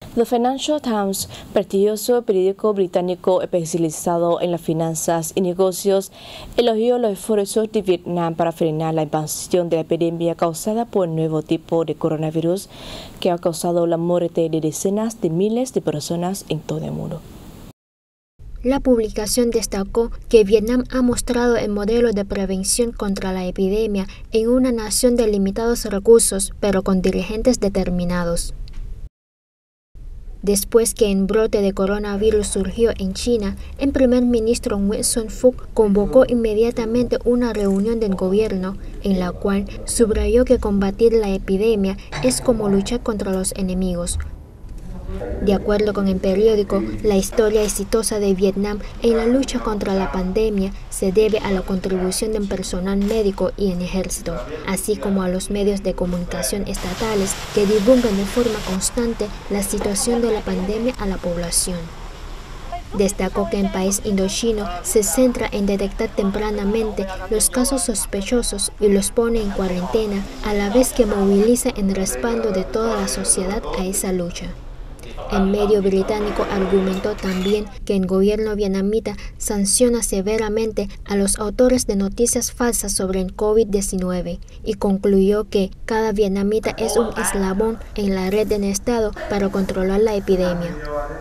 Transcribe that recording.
The Financial Times, prestigioso periódico británico especializado en las finanzas y negocios, elogió los esfuerzos de Vietnam para frenar la expansión de la epidemia causada por el nuevo tipo de coronavirus que ha causado la muerte de decenas de miles de personas en todo el mundo. La publicación destacó que Vietnam ha mostrado el modelo de prevención contra la epidemia en una nación de limitados recursos, pero con dirigentes determinados. Después que el brote de coronavirus surgió en China, el primer ministro Nguyen Xuan Phuc convocó inmediatamente una reunión del gobierno, en la cual subrayó que combatir la epidemia es como luchar contra los enemigos. De acuerdo con el periódico, la historia exitosa de Vietnam en la lucha contra la pandemia se debe a la contribución del personal médico y el ejército, así como a los medios de comunicación estatales que divulgan de forma constante la situación de la pandemia a la población. Destacó que el país indochino se centra en detectar tempranamente los casos sospechosos y los pone en cuarentena, a la vez que moviliza el respaldo de toda la sociedad a esa lucha. El medio británico argumentó también que el gobierno vietnamita sanciona severamente a los autores de noticias falsas sobre el COVID-19 y concluyó que cada vietnamita es un eslabón en la red del Estado para controlar la epidemia.